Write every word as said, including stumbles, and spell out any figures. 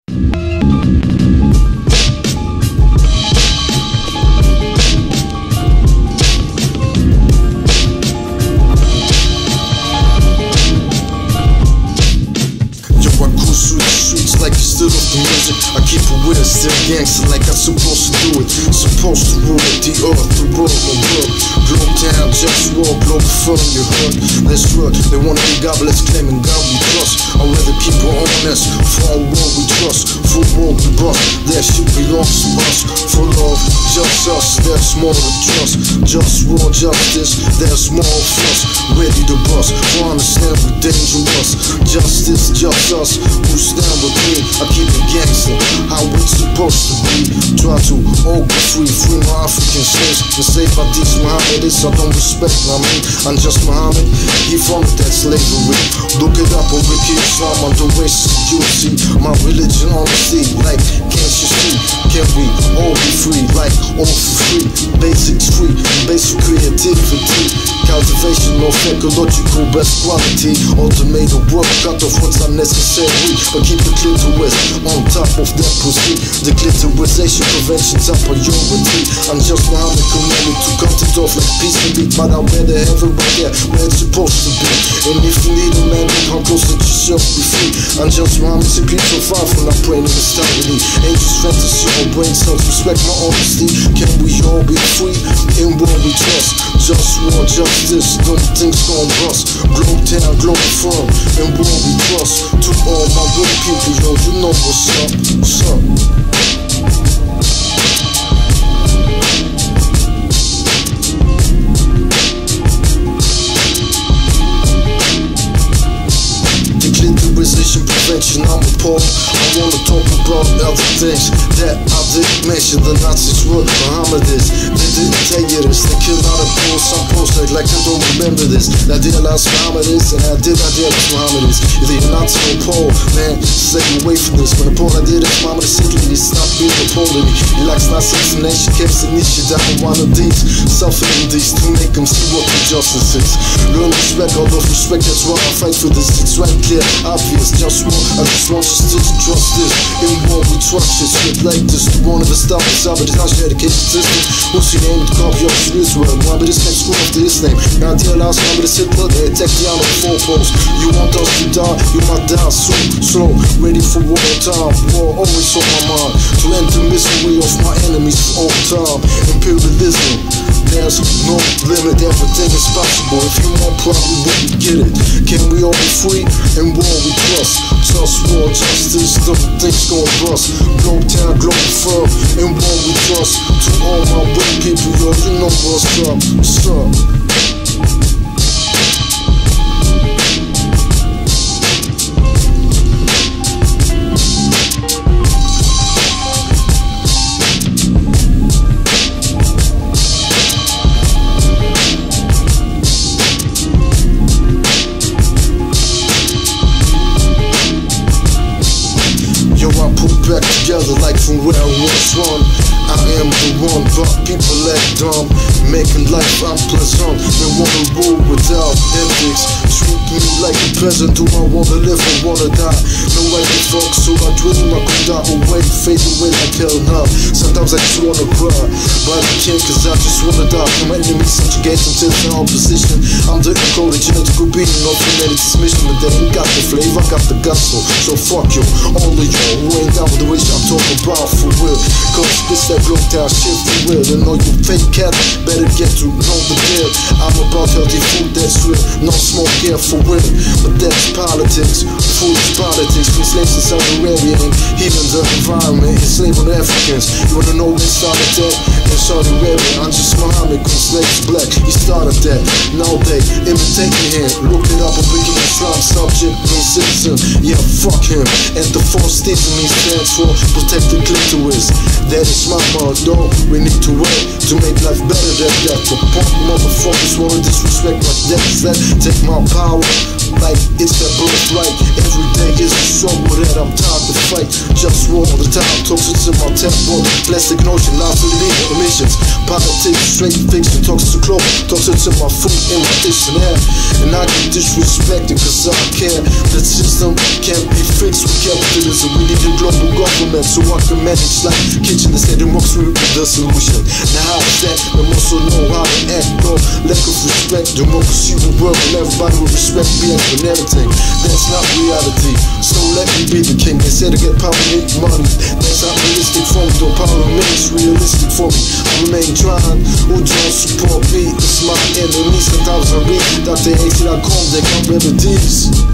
I keep it with it, still gangster like I'm supposed to do it. Supposed to rule the earth, the world, the world. Globe town, JustWar, Globalfirm, you heard. Let's run, they wanna be godless, claiming God we trust. I'd rather keep it honest, for our world we trust. For world we bust, that shit belongs to us. For love, just us, there's more to trust. JustWar, justice, there's more of us. Ready to bust, for understand we're dangerous. Justice, just us, who stand with me. I keep it gangster, how it's supposed to be. Try to all be free, free my African slaves. The slave by these Mohammedists, I don't respect, I mean, I'm just Muhammad, he funded that slavery. Look it up on Wiki Islam, on the racist, you'll see my religion on the sea. Like, can't you see, can we all be free? Like, all for free, basics free, basic creativity. Cultivation of ecological best quality. Automated work, cut off what's unnecessary, but keep the clitoris on top of that pussy. The clitorisation prevention top priority. I'm just Muhammad commanded to cut it off like peace and beat, but I'd rather have it right there where it's supposed to be. And if you need a man, come close to yourself, be free. I'm just Muhammad, see people far from not praying in austerity. Ain't just fantasy or brain cells, respect my honesty. Can we all be free in what we trust? JustWar, justice, them things gon' bust. Globe town, Globalfirm, and what we trust. To all my good people, yo, you know what's up, what's up? Clitorisation prevention, I'm appalled. I wanna talk about other things that I didn't mention. The Nazis were Mohammedists, they didn't tell you this. They killed out of posts, some posts act like I don't remember this. I did realize Mohammedists, and I did idealize Mohammedists. Either you're Nazi or Pole, man, stay away from this. When the Pole I did it, Mohammed is sickly, he stopped being a Pole to me. He likes Nazi assassination, keeps the niche down one of these. Suffering these to make them see what the justice is. Learn respect, all those respect, that's why I fight for this. It's right clear, obvious, just war. I just want you to trust this. In war we trust shit, shit like this. The one of the stop is out, but it's not dedicated system. Who's your name? The copy of Israel. One but this next screw after his name. Now idealize one but it's Hitler, they attack the out of four posts. You want us to die, you might die soon. Slow, ready for war time. War always on my mind. To end the misery of my enemies for all time. Imperialism, there's no limit, everything is possible. If you want, probably wouldn't get it. Can we all be free? And war we trust. JustWar, justice, the things gon' bust. Globe town, Globalfirm, and war we trust. To all my white people, yo, you know what's up, what's up? Back together like from where I was from. I am the one, but people act dumb, making life unpleasant. They wanna rule without ethics, treat me like a peasant. Do I wanna live or wanna die? No way to fuck, so I dream I could die away, fade away like hell now. Sometimes I just wanna cry, but I can't cause I just wanna die. My enemies subjugate them to their opposition. I'm the encoded genetical being of humanity transmission, but they ain't got the flavor, I got the gusto. So fuck you, all of you who ain't down with the wish I'm talking about for real. Cause this that broke down shit for real. And all you fake cats better get to know the deal. I'm about healthy food that's real, no smoke here for real. But that's politics, food is politics. Free slaves in Saudi Arabia and healing the environment, enslaving the Africans. You wanna know when started that? In Saudi Arabia, I'm just Muhammad, cause slaves black, he started that. Now they imitating him, look it up and bringing Islam subject, no citizen. Yeah, fuck him. And the false destiny stands for protect the clitoris. That is my motto, we need to wait to make life better than that. The punk motherfuckers wanna disrespect my death, that take my power like it's their birthright. Every day is a struggle that I'm tired to fight. Just war all the time. Toxic to my temple, plastic notion, life to lead emissions. Politics, straight fiction, toxic to clothes, toxic to my food and my dictionary. And I get disrespected cause I care. The system can't be fixed with capitalism. We need a global government so I can manage like kitchen instead of works with the solution. Now how is that? Them also know how to act, no lack of respect. Democracy will work and everybody will respect me and everything. That's not reality, so let me be the king. They said to get power, make money. That's not realistic for me, though power remains realistic for me. I remain trying, who don't support me? It's my enemy. Sometimes I read Doctor A C dot com, they got remedies.